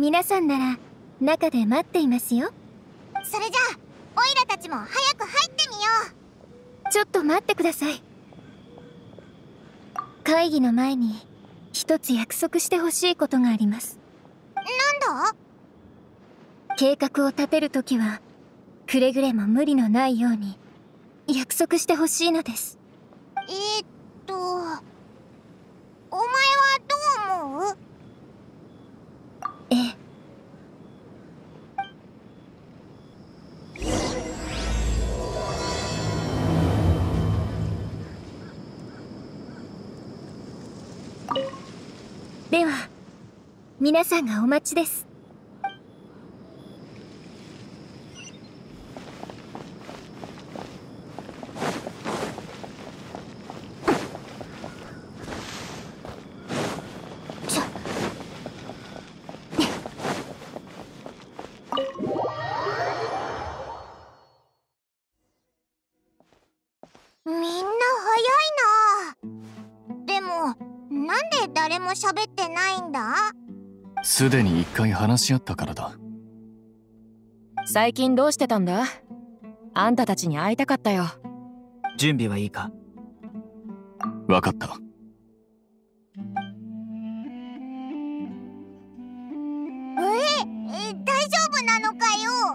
皆さんなら中で待っていますよ。 それじゃあオイラたちも早く入ってみよちょっと待ってください。会議の前に一つ約束してほしいことがあります。 なんだ？ 計画を立てるときはくれぐれも無理のないように約束してほしいのです。 お前はどう思う？ ええ。では皆さんがお待ちです。 みんな早いな。でもなんで誰も喋ってないんだ？ すでに一回話し合ったからだ。 最近どうしてたんだ？あんたたちに会いたかったよ。 準備はいいか？ 分かった。 大丈夫なのかよ？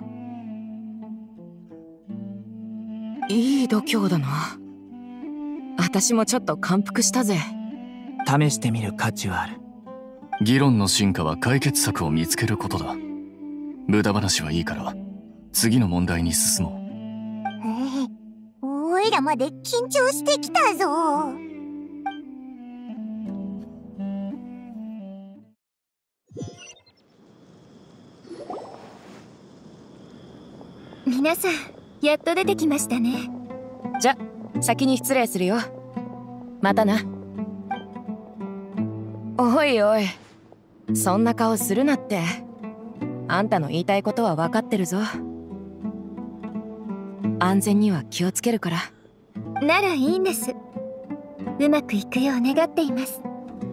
いい度胸だな。私もちょっと感服したぜ。 試してみる価値はある。 議論の進化は解決策を見つけることだ。無駄話はいいから次の問題に進もう。 おいらまで緊張してきたぞ。 皆さんやっと出てきましたね。 じゃ先に失礼するよ。またな。おいおい、そんな顔するなって。あんたの言いたいことは分かってるぞ。安全には気をつけるから。 ならいいんです。うまくいくよう願っています。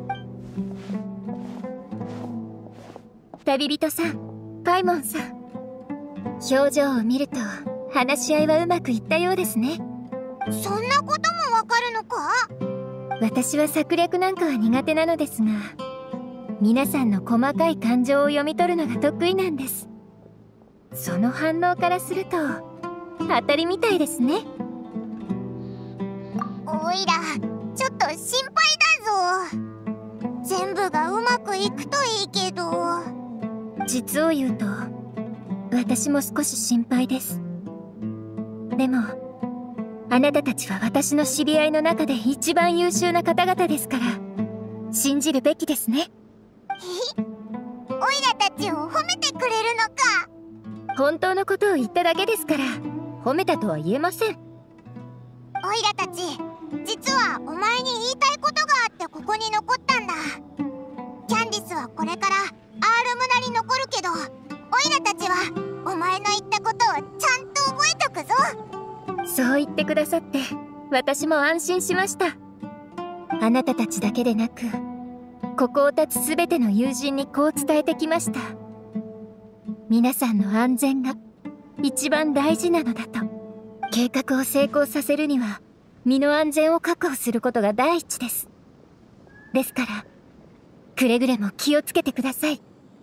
旅人さん、パイモンさん、表情を見ると話し合いはうまくいったようですね。 そんなこともわかるのか？ 私は策略なんかは苦手なのですが、皆さんの細かい感情を読み取るのが得意なんです。その反応からすると当たりみたいですね。 おいらちょっと心配だぞ。全部がうまくいくといいけど。 実を言うと私も少し心配です。でもあなたたちは私の知り合いの中で一番優秀な方々ですから信じるべきですね。 おいらたちを褒めてくれるのか？ 本当のことを言っただけですから褒めたとは言えません。 おいらたち実はお前に言いたいことがあってここに残ったんだ。キャンディスはこれからアールムナに残るけど、おいらたちはお前の言ったことをちゃんと覚えとくぞ。 そう言ってくださって私も安心しました。あなたたちだけでなくここを立つ全ての友人にこう伝えてきました。皆さんの安全が一番大事なのだと。計画を成功させるには身の安全を確保することが第一です。ですからくれぐれも気をつけてください。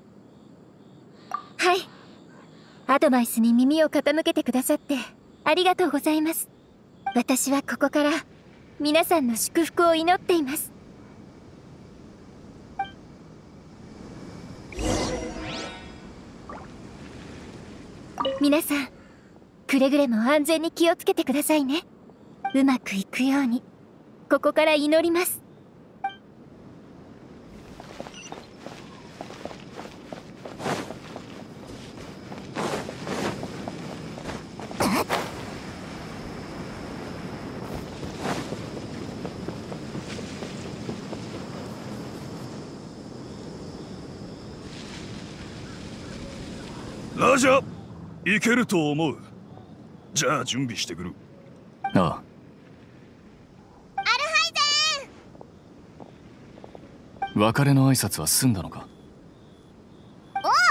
はい、アドバイスに耳を傾けてくださってありがとうございます。私はここから皆さんの祝福を祈っています。皆さんくれぐれも安全に気をつけてくださいね。うまくいくようにここから祈ります。 ラジャ、いけると思う。じゃあ準備してくる。 ああ。 アルハイゼン。 別れの挨拶は済んだのか？ おう、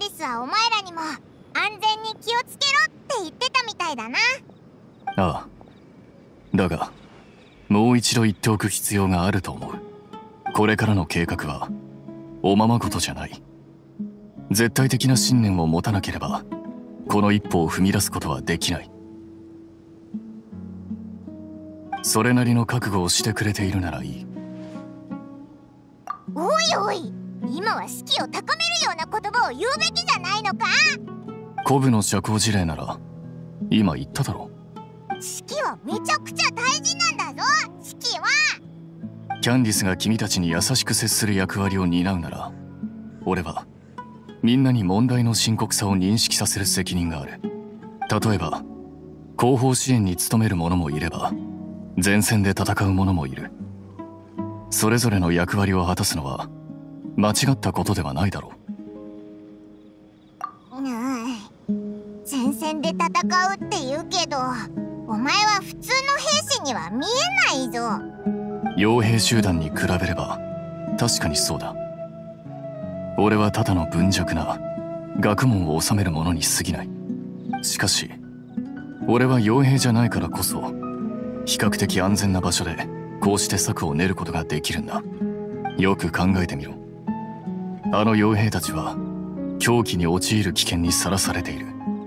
ディスはお前らにも安全に気をつけろって言ってたみたいだな。 ああ。だが、もう一度言っておく必要があると思う。これからの計画は、おままごとじゃない。絶対的な信念を持たなければ、この一歩を踏み出すことはできない。それなりの覚悟をしてくれているならいい。 おいおい、今は士気を高めるような言葉を言うべきじゃないのか。 古武の社交辞令なら今言っただろ。 士気はめちゃくちゃ大事なんだぞ。士気はキャンディスが君たちに優しく接する役割を担うなら、俺はみんなに問題の深刻さを認識させる責任がある。例えば後方支援に努める者もいれば、前線で戦う者もいる。それぞれの役割を果たすのは間違ったことではないだろう。 前線で戦うって言うけど、お前は普通の兵士には見えないぞ。 傭兵集団に比べれば確かにそうだ。俺はただの貧弱な学問を治める者に過ぎない。しかし俺は傭兵じゃないからこそ、比較的安全な場所でこうして策を練ることができるんだ。よく考えてみろ。あの傭兵たちは狂気に陥る危険にさらされている。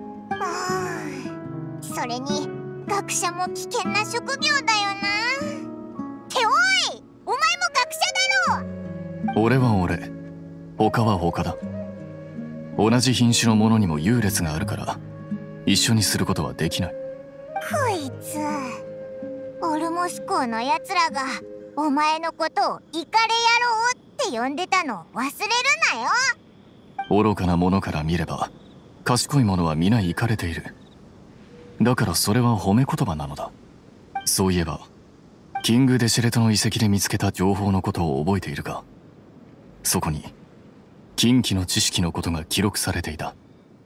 それに学者も危険な職業だよな。っておい、お前も学者だろ。 俺は俺、他は他だ。同じ品種のものにも優劣があるから一緒にすることはできない。 こいつ、オルモス校のやつらがお前のことをイカレ野郎って呼んでたのを忘れるなよ。 愚かな者から見れば賢い者は皆イカれている。だからそれは褒め言葉なのだ。そういえばキング・デシェレトの遺跡で見つけた情報のことを覚えているか。そこに禁忌の知識のことが記録されていた。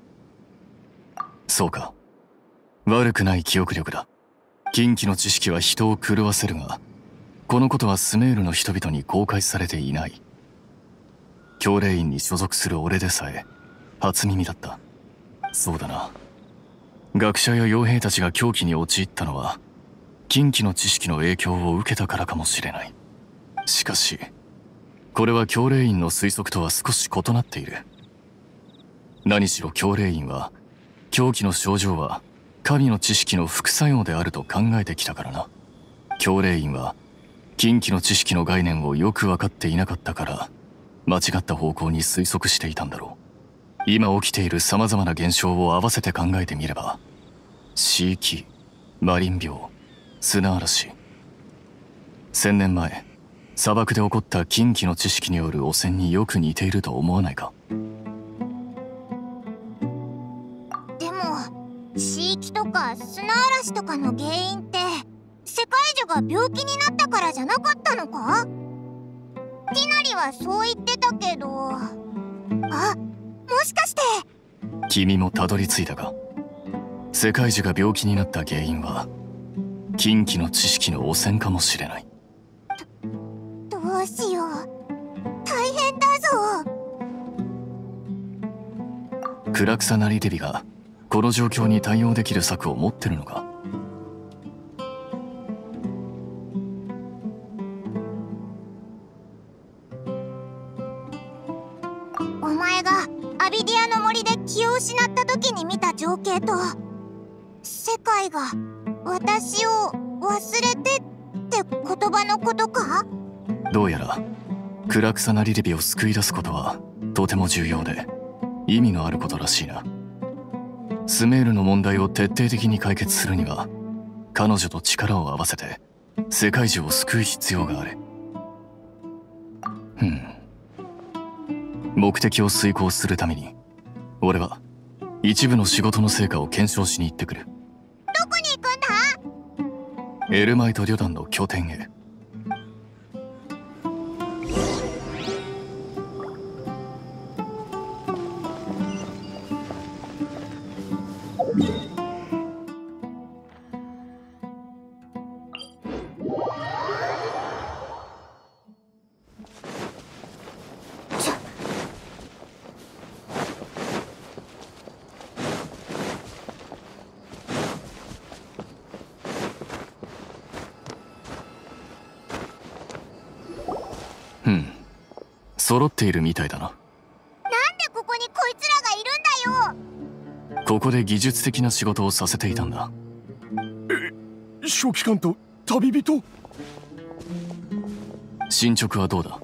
そうか、悪くない記憶力だ。禁忌の知識は人を狂わせるが、このことはスメールの人々に公開されていない。教令院に所属する俺でさえ初耳だった。そうだな、学者や傭兵たちが狂気に陥ったのは禁忌の知識の影響を受けたからかもしれない。しかしこれは教令院の推測とは少し異なっている。何しろ教令院は狂気の症状は神の知識の副作用であると考えてきたからな。教令院は禁忌の知識の概念をよく分かっていなかったから、間違った方向に推測していたんだろう。今起きている様々な現象を合わせて考えてみれば、死域、マリン病、砂嵐、1000年前砂漠で起こった禁忌の知識による汚染によく似ていると思わないか。 でも死域とか砂嵐とかの原因って世界樹が病気になったからじゃなかったのか。ティナリはそう言ってたけど、あ、もしかして。 君もたどり着いたか。世界樹が病気になった原因は禁忌の知識の汚染かもしれない。 どうしよう、大変だぞ。 クラクサナリデビがこの状況に対応できる策を持ってるのか。 お前がアビディアの森で気を失った時に見た情景と、世界が私を忘れてって言葉のことか。 どうやらクラクサナリデビを救い出すことはとても重要で意味のあることらしいな。スメールの問題を徹底的に解決するには彼女と力を合わせて世界中を救う必要がある。目的を遂行するために俺は一部の仕事の成果を検証しに行ってくる。 どこに行くんだ。 エルマイト旅団の拠点へ。 揃っているみたいだな。 なんでここにこいつらがいるんだよ。 ここで技術的な仕事をさせていたんだ。 書記官と旅人？ 進捗はどうだ？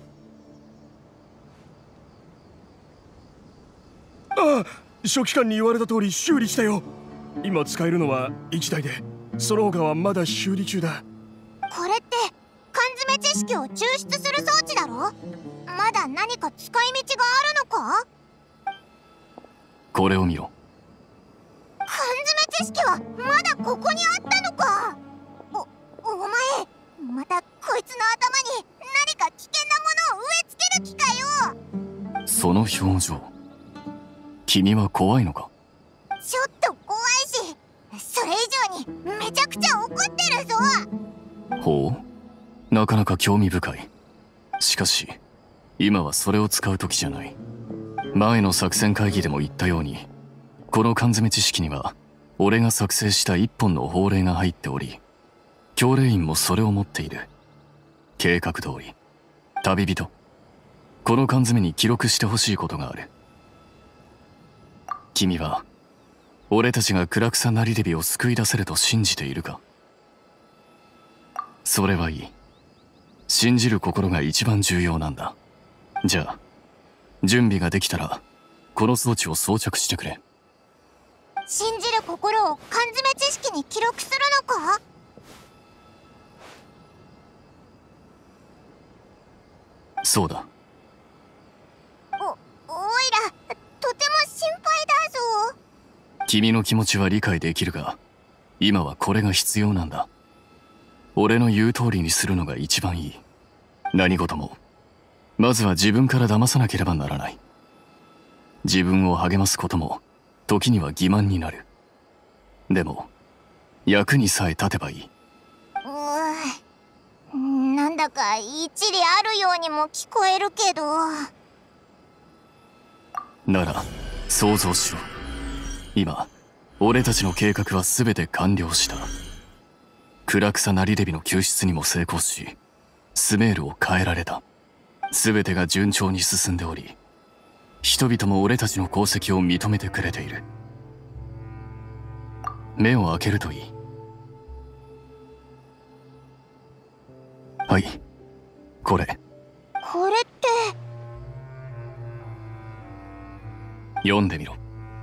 ああ、書記官に言われた通り修理したよ。今使えるのは1台で、その他はまだ修理中だ。 これって缶詰知識を抽出する装置だろ。まだ何か使い道があるのか？ これを見ろ。 缶詰知識はまだここにあったのか。お前またこいつの頭に何か危険なものを植え付ける気かよ。 その表情、君は怖いのか？ ちょっと怖いし、それ以上にめちゃくちゃ怒ってるぞ。 ほう、なかなか興味深い。しかし今はそれを使う時じゃない。前の作戦会議でも言ったように、この缶詰知識には俺が作成した一本の法令が入っており、教令員もそれを持っている。計画通り、旅人、この缶詰に記録してほしいことがある。君は俺たちがクラクサ・ナリレビを救い出せると信じているか？それはいい。信じる心が一番重要なんだ。じゃあ準備ができたらこの装置を装着してくれ。 信じる心を缶詰知識に記録するのか？ そうだ。 おいらとても心配だぞ。 君の気持ちは理解できるが、今はこれが必要なんだ。俺の言う通りにするのが一番いい。何事もまずは自分から騙さなければならない。自分を励ますことも時には欺瞞になる。でも役にさえ立てばいい。 なんだか一理あるようにも聞こえるけど。 なら想像しろ。今俺たちの計画は全て完了した。クラクサ・ナリレビの救出にも成功し、スメールを変えられた。全てが順調に進んでおり、人々も俺たちの功績を認めてくれている。目を開けるといい。はい、これって読んでみろ。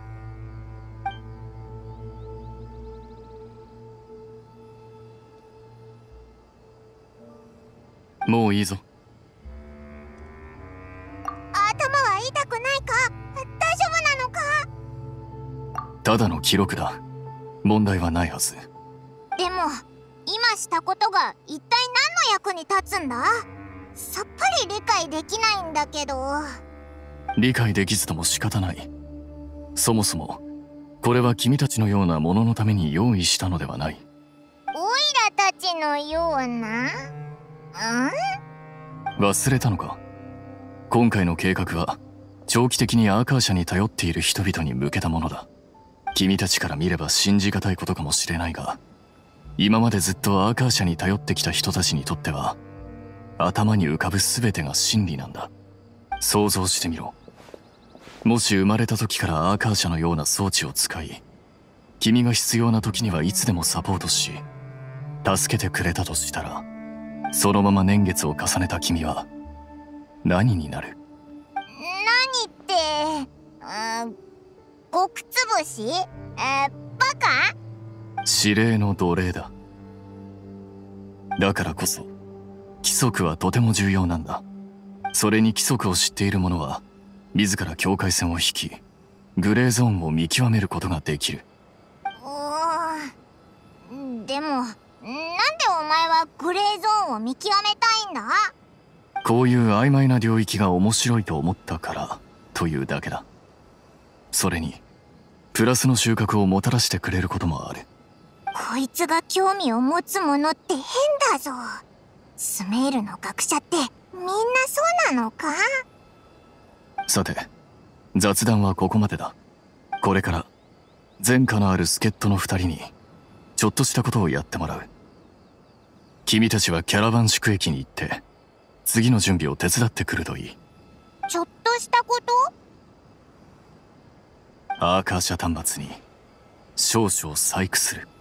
もういいぞ。 頭は痛くないか？大丈夫なのか？ ただの記録だ。問題はないはず。 でも今したことが一体何の役に立つんだ？さっぱり理解できないんだけど。 理解できずとも仕方ない。そもそもこれは君たちのようなもののために用意したのではない。 オイラたちのような？ 忘れたのか？今回の計画は長期的にアーカー社に頼っている人々に向けたものだ。君たちから見れば信じがたいことかもしれないが、今までずっとアーカー社に頼ってきた人たちにとっては、頭に浮かぶ全てが真理なんだ。想像してみろ。もし生まれた時からアーカー社のような装置を使い、君が必要な時にはいつでもサポートし、助けてくれたとしたら、そのまま年月を重ねた君は何になる？ 何って、極つぶし？バカ？ 指令の奴隷だ。だからこそ規則はとても重要なんだ。それに規則を知っている者は自ら境界線を引き、グレーゾーンを見極めることができる。 でもなんでお前はグレーゾーンを見極めたいんだ？ こういう曖昧な領域が面白いと思ったからというだけだ。それにプラスの収穫をもたらしてくれることもある。 こいつが興味を持つものって変だぞ。スメールの学者ってみんなそうなのか？ さて、雑談はここまでだ。これから前科のある助っ人の2人にちょっとしたことをやってもらう。君たちはキャラバン宿駅に行って次の準備を手伝ってくるといい。 ちょっとしたこと？ アーカーシャ端末に少々細工する。